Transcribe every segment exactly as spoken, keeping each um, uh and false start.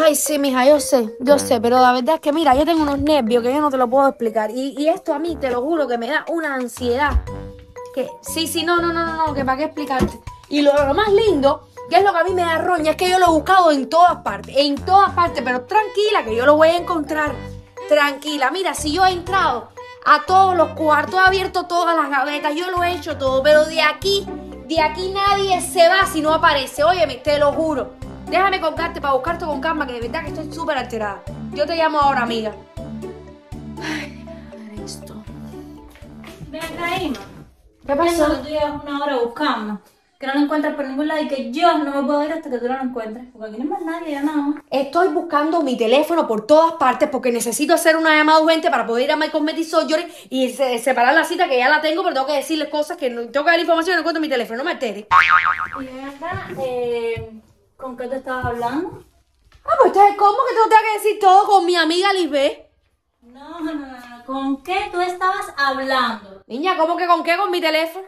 Ay, sí, mija, yo sé, yo sé, pero la verdad es que mira, yo tengo unos nervios que yo no te lo puedo explicar. Y, y esto a mí, te lo juro, que me da una ansiedad. Que sí, sí, no, no, no, no, no, que para qué explicarte. Y lo, lo más lindo, que es lo que a mí me da roña, es que yo lo he buscado en todas partes, en todas partes, pero tranquila, que yo lo voy a encontrar. Tranquila, mira, si yo he entrado a todos los cuartos, he abierto todas las gavetas, yo lo he hecho todo, pero de aquí, de aquí nadie se va si no aparece. Óyeme, te lo juro. Déjame colgarte para buscarte con calma, que de verdad que estoy súper alterada. Yo te llamo ahora, amiga. Ay, déjame ver esto. Ven acá, Ima. ¿Qué pasó? Que tú llevas una hora buscando, que no lo encuentras por ningún lado y que yo no me puedo ir hasta que tú no lo encuentres. Porque aquí no hay más nadie, ya nada más. Estoy buscando mi teléfono por todas partes porque necesito hacer una llamada urgente para poder ir a Michael Metty Surgery y se- separar la cita, que ya la tengo, pero tengo que decirles cosas que no, tengo que dar información y no encuentro mi teléfono. No me alteres. Y ven acá, eh, ¿con qué te estabas hablando? Ah, pues entonces, ¿cómo que tengo que decir todo con mi amiga Lisbeth? No, no, no, no. ¿Con qué tú estabas hablando? Niña, ¿cómo que con qué? ¿Con mi teléfono?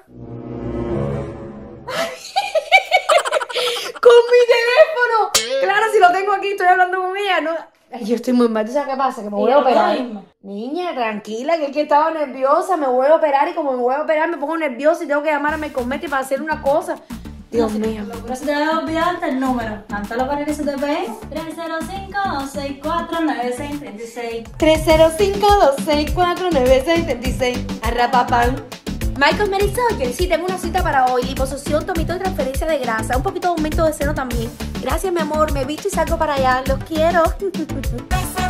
¡Con mi teléfono! Claro, si lo tengo aquí, estoy hablando con ella, ¿no? Ay, yo estoy muy mal, ¿tú sabes qué pasa? Que me voy a Y operar. Irma. Niña, tranquila, que es que estaba nerviosa, me voy a operar y como me voy a operar me pongo nerviosa y tengo que llamar a mi Metty para hacer una cosa. Dios mío. Pero se te debe olvidar hasta el número. Cántalo para que se te pegue. tres cero cinco, dos seis cuatro, nueve seis tres seis. tres cero cinco, dos seis cuatro, nueve seis tres seis. Arrapapán. Michael Metty Surgery, sí, tengo una cita para hoy. Liposucción, tomito y transferencia de grasa. Un poquito de aumento de seno también. Gracias, mi amor. Me visto y salgo para allá. Los quiero.